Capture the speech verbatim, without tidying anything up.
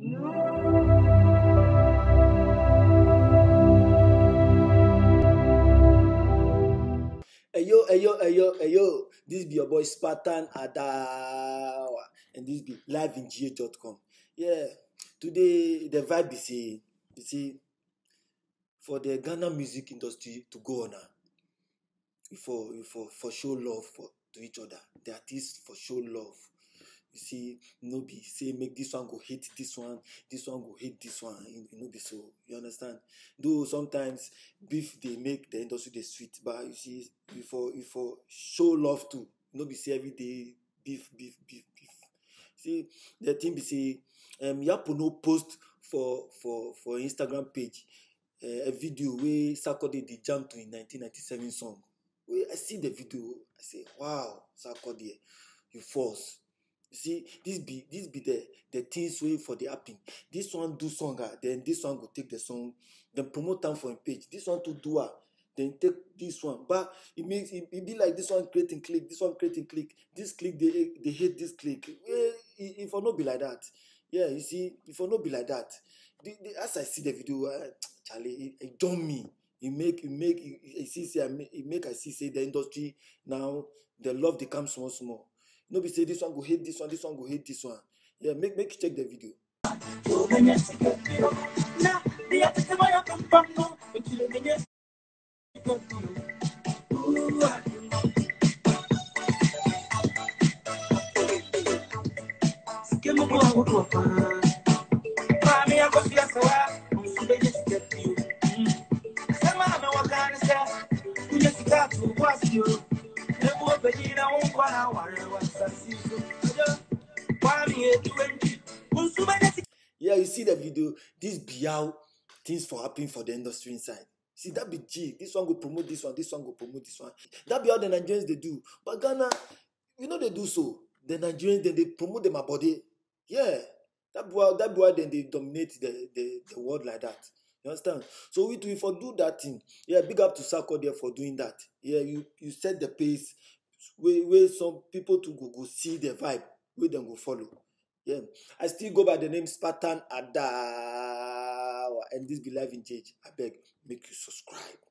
Hey yo, hey yo, hey yo, hey yo. This be your boy Spartan Adaawa, and this be live in G A dot com. Yeah, today the vibe is say, you see, for the Ghana music industry to go on, uh, for for for show love for to each other. The artists for show love. You see, no be say make this one go hate this one, this one go hate this one. You no be so. You understand? Though sometimes beef they make the industry the sweet, but you see, you for you for show love too. No be say every day beef, beef, beef, beef. See, the thing be say, um, Yaa Pono post for for for Instagram page uh, a video where Sarkodie did jump to in nineteen ninety-seven song. Where I see the video, I say, wow, Sarkodie, you force. You see, this be this be the the things way for the happen. This one do song, ah, then this one go take the song, then promote them for a page. This one to do ah, then take this one. But it makes it, it be like this one creating click, this one creating click, this click they they hate this click. Eh, it, it for not be like that. Yeah, you see, it for not be like that. The, the, as I see the video, uh, Charlie, it, it done me. It make it make it, it see say I make, it make I see say the industry now the love they come small small. No be say this one go hate this one, this one go hate this one. Yeah, make make you check the video. Yeah, you see the video. This be how things for happening for the industry inside. See, that be G. This one go promote this one, this one go promote this one. That be how the Nigerians they do. But Ghana, you know they do so. The Nigerians then they promote them body. Yeah. That be why that be why then they dominate the, the, the world like that. You understand? So we do for do that thing. Yeah, big up to Sarkodie for doing that. Yeah, you you set the pace where, where some people to go, go see the vibe, where them go follow. Yeah, I still go by the name Spartan Adaawa, and this be live in J H. I beg, make you subscribe.